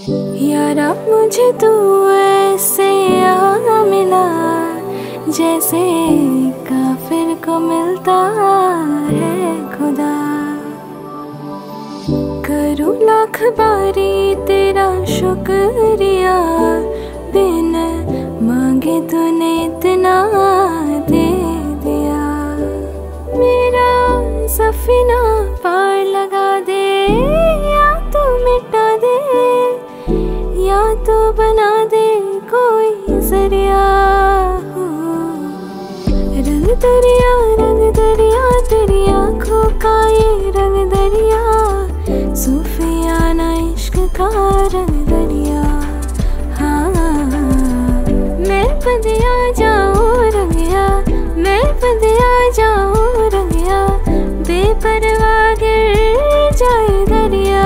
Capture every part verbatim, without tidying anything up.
यारा मुझे तू ऐसे आ मिला जैसे काफिर को मिलता है खुदा। करूँ लाख बारी तेरा शुक्रिया, बिन मांगे तूने इतना दे दिया। मेरा सफीना पार लगा दे, या तो मिटा दे या तो बना दे कोई जरिया। रंग दरिया रंग दरिया तेरी आँखों का ये रंग दरिया, सूफियाना इश्क का रंग दरिया। हाँ मैं बंदिया जाऊँ रंगिया, मैं बंदिया जाऊँ रंगिया, बेपरवाह गिर जाए दरिया।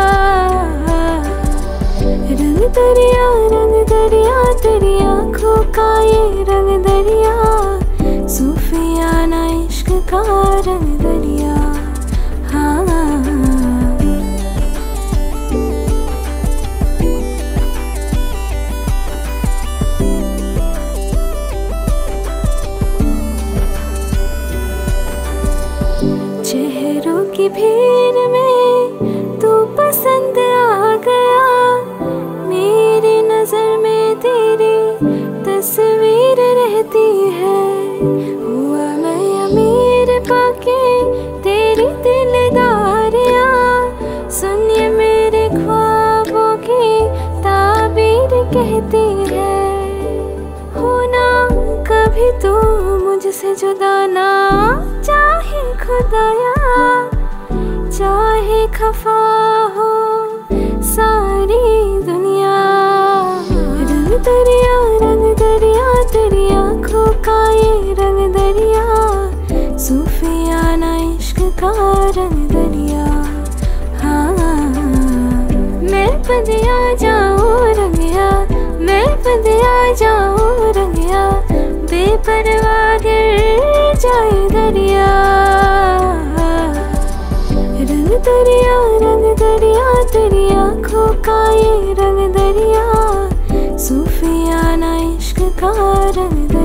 रंग दरिया रंग दरिया तेरी आँखों का ये रंग दरिया, सूफियाना इश्क का रंग दरिया। हाँ चेहरों की भीड़ में तू पसंद आ गया, मेरी नजर में तेरी तस्वीर रहती है। हुआ मैं अमीर पाके तेरी दिलदारियां, सुनिए मेरे ख्वाबों की ताबीर कहती है। होना कभी तू मुझसे जुदा ना चाहे खुदाया, चाहे खफा हो सारी दुनिया। रंग दरिया रंग दरिया तेरी आँखों का ये रंग दरिया, सूफियाना इश्क का रंग दरिया। हाँ मैं बंदिया जाऊँ रंगिया, मैं बंदिया जाऊँ रंगिया, बेपरवाह गिर जाए दरिया। रंग दरिया रंग दरिया तेरी आँखों का ये रंग दरिया, सूफियाना इश्क का रंग दरिया।